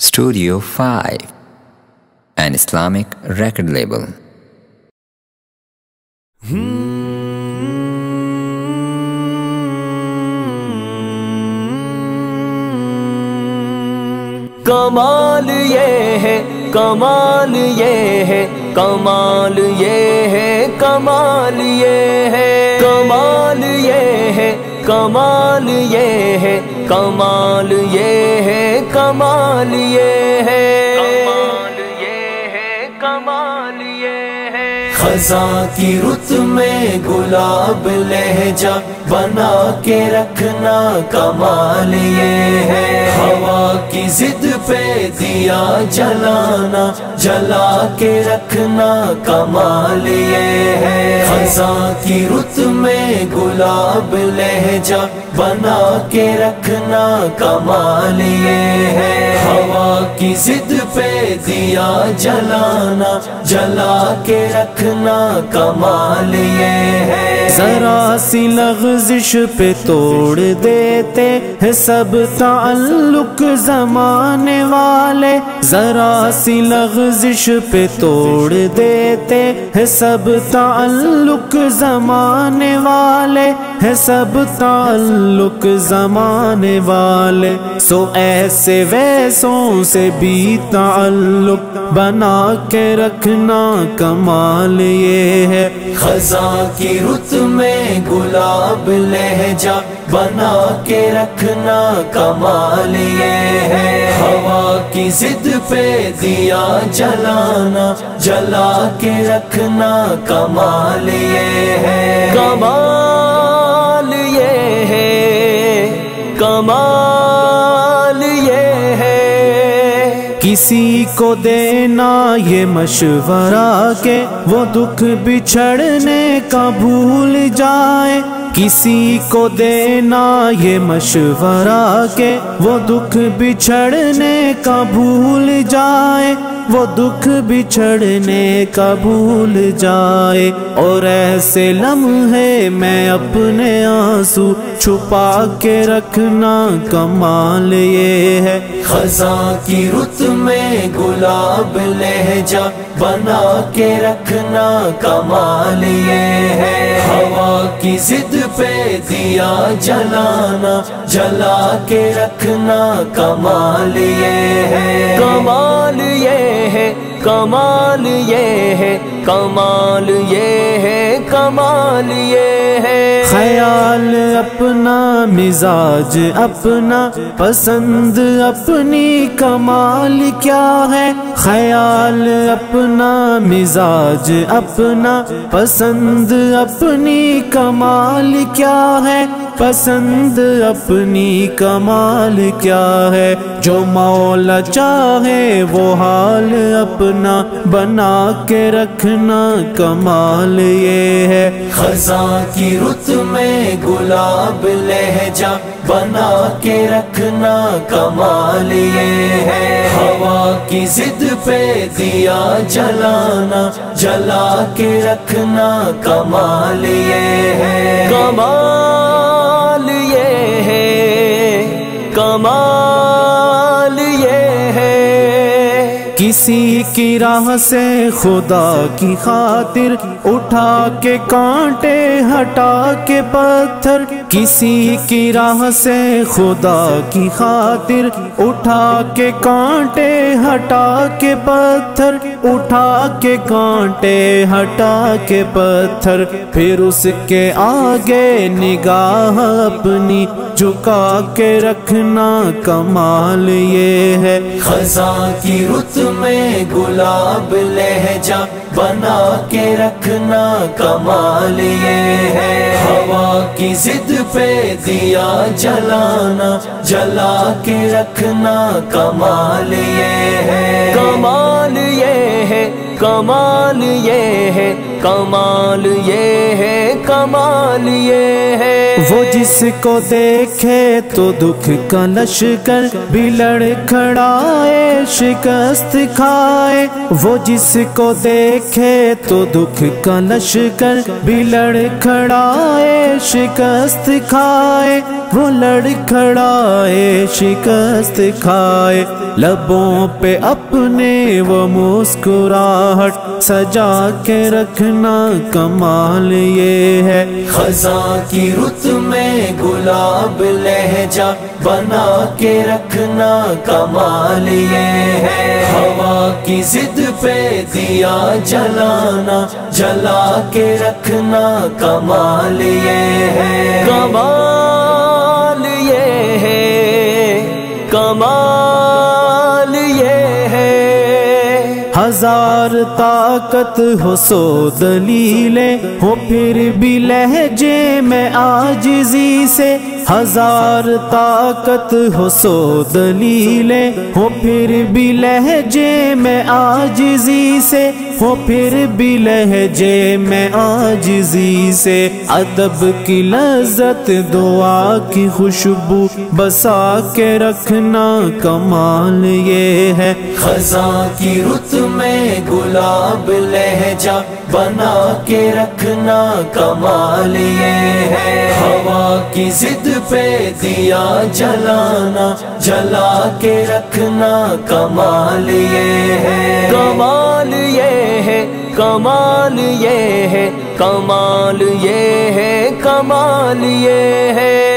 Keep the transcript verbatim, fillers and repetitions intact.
Studio five, an Islamic record label. کمال یہ ہے کمال یہ ہے کمال یہ ہے کمال یہ ہے کمال یہ ہے کمال یہ ہے کمال یہ ہے کمال یہ ہے کمال یہ ہے کمال یہ ہے خزاں کی رت میں گلاب لہجہ بنا کے رکھنا کمال یہ ہے ہوا کی ضد پہ دیا جلانا جلا کے رکھنا کمال یہ ہے خزاں کی رت میں گلاب لہجہ بنا کے رکھنا کمال یہ ہے ہوا کی ضد پہ دیا جلانا جلا کے رکھنا کمال یہ ہے ذرا سی لغزش پہ توڑ دیتے ہیں سب تعلق زمانے والے ذرا سی لغزش پہ توڑ دیتے ہیں سب تعلق زمانے والے ہے سب تعلق زمانے والے سو ایسے ویسوں سے بھی تعلق بنا کے رکھنا کمال یہ ہے خزاں کی رت میں گلاب لہجہ بنا کے رکھنا کمال یہ ہے ہوا کی ضد پہ دیا جلانا جلا کے رکھنا کمال یہ ہے کمال یہ ہے کمال یہ ہے کسی کو دینا یہ مشورہ کہ وہ دکھ بچھڑنے کا بھول جائے کسی کو دینا یہ مشورہ کہ وہ دکھ بچھڑنے کا بھول جائے وہ دکھ بچھڑنے کا بھول جائے اور ایسے لمحے میں اپنے آنسو چھپا کے رکھنا کمال یہ ہے خزاں کی رت میں گلاب لہجہ بنا کے رکھنا کمال یہ ہے ہوا کی ضد پہ دیا جلانا جلا کے رکھنا کمال یہ ہے کمال یہ ہے کمال یہ ہے کمال یہ ہے کمال یہ ہے خیال اپنا مزاج اپنا پسند اپنی کمال کیا ہے خیال اپنا مزاج اپنا پسند اپنی کمال کیا ہے پسند اپنی کمال کیا ہے جو مولا چاہے وہ حال اپنا بنا کے رکھنا کمال یہ ہے خزاں کی رت میں گلاب لہجہ بنا کے رکھنا کمال یہ ہے ہوا کی ضد پہ دیا جلانا جلا کے رکھنا کمال یہ ہے کمال یہ ہے کمال یہ ہے کسی کی راہ سے خدا کی خاطر اٹھا کے کانٹے ہٹا کے پتھر کسی کی راہ سے خدا کی خاطر اٹھا کے کانٹے ہٹا کے پتھر اٹھا کے کانٹے ہٹا کے پتھر پھر اس کے آگے نگاہ اپنی جھکا کے رکھنا کمال یہ ہے خزاں کی رت میں گلاب لہجہ بنا کے رکھنا کمال یہ ہے ہوا کی ضد پہ دیا جلانا جلا کے رکھنا کمال یہ ہے کمال یہ ہے کمال یہ ہے کمال یہ ہے، کمال یہ ہے۔ وہ جس کو دیکھے تو دکھ کا لشکر بھی لڑکھڑائے شکست کھائے، وہ جس کو دیکھے تو دکھ کا لشکر بھی لڑکھڑائے شکست کھائے، وہ لڑکھڑائے شکست کھائے۔ لبوں پہ اپنے وہ مسکراہٹ سجا کے رکھنا کمال یہ ہے، خزاں کی رت میں گلاب لہجہ بنا کے رکھنا کمال یہ ہے، ہوا کی ضد پہ دیا جلانا جلا کے رکھنا کمال یہ ہے، کمال یہ ہے، کمال یہ ہے۔ ہزار طاقت ہو سو دلیلیں ہو پھر بھی لہجے میں عاجزی سے، ہزار طاقت ہو سو دلیلیں ہو پھر بھی لہجے میں عاجزی سے، ہو پھر بھی لہجے میں عاجزی سے۔ ادب کی لذت دعا کی خوشبو بسا کے رکھنا کمال یہ ہے، خزاں کی رت میں گلاب لہجہ بنا کے رکھنا کمال یہ ہے، ہوا کی ضد پہ دیا جلانا جلا کے رکھنا کمال یہ ہے، کمال یہ ہے، کمال یہ ہے، کمال یہ ہے، کمال یہ ہے۔